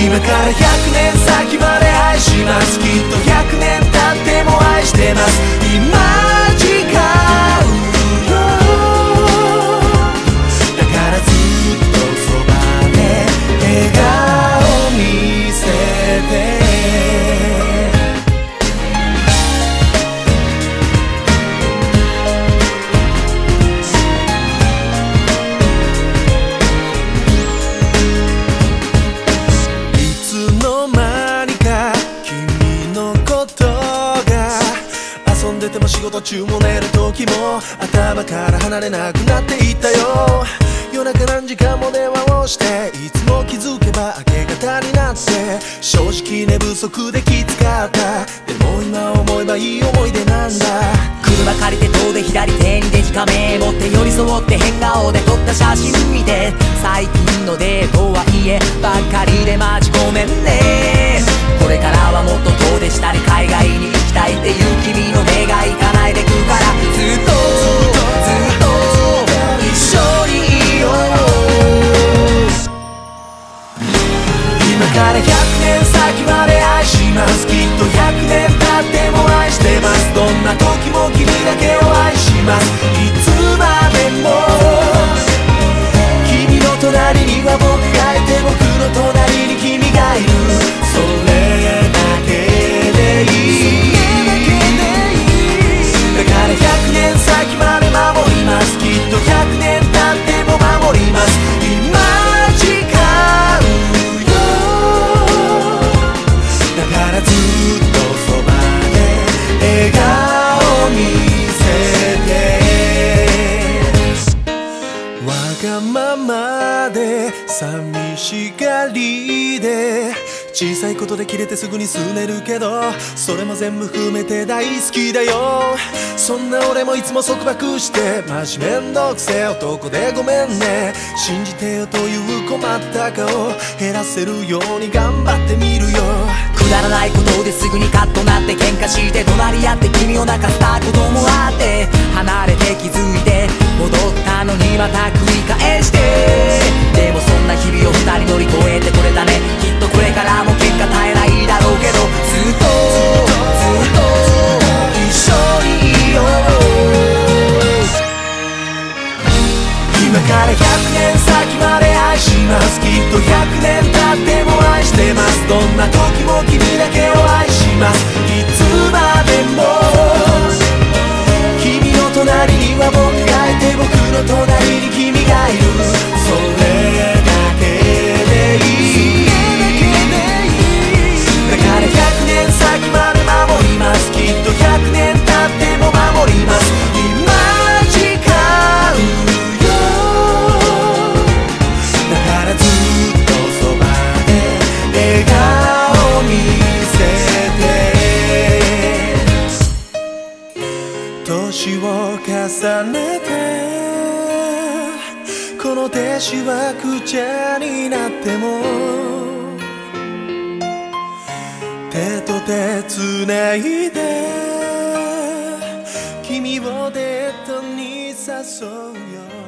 今から100年先まで愛します。きっと100年経っても愛してます。今誓うよ。だからずっとそばで笑顔見せて。でも仕事中も寝る時も頭から離れなくなっていったよ。夜中何時間も電話をしていつも気づけば明け方になって、正直寝不足できつかった。でも今思えばいい思い出なんだ。 車借りて遠出左手にデジカメ持って寄り添って変顔で撮った写真見て、最近のデートはいえばっかりでマジごめんね。これからはもっと遠出したり海外に行きたいっていう君の願い叶えてくから、ずっとずっと一緒にいよう。 今から100年先まで愛します。きっと100年経っても愛してます。どんな時も君だけを愛します。いつまでも君の隣には僕がいて、僕の隣に君がいる。それだけでいい。だから100年先まで守ります。きっと100年経っても守ります。今誓うよ。だからずっとそばで笑顔見せて。わがままで寂しがりで小さいことでキレてすぐに拗ねるけど、それも全部含めて大好きだよ。そんな俺もいつも束縛してマジめんどくせえ男でごめんね。信じてよという困った顔減らせるように頑張ってみるよ。 くだらないことですぐにカッとなって喧嘩して怒鳴り合って君を泣かせたこともあって、離れて気づいて戻ったのにまた繰り返して。でもそんな日々を二人乗り越えてこれたね。きっとこれからも結果絶えないだろうけど、ずっとずっと一緒にいよう。今から100年先まで愛します。きっと100年経っても愛してます。どんな時も君だけを愛します。いつまでも君の隣には僕がいて、僕の隣に君がいる。それだけでいい。だから100年先まで守ります。きっと100年経っても守ります。今誓うよ。だからずっとそばで笑顔見せて。年を重ねてこの手しわくちゃになっても、手と手つないで君をデートに誘うよ。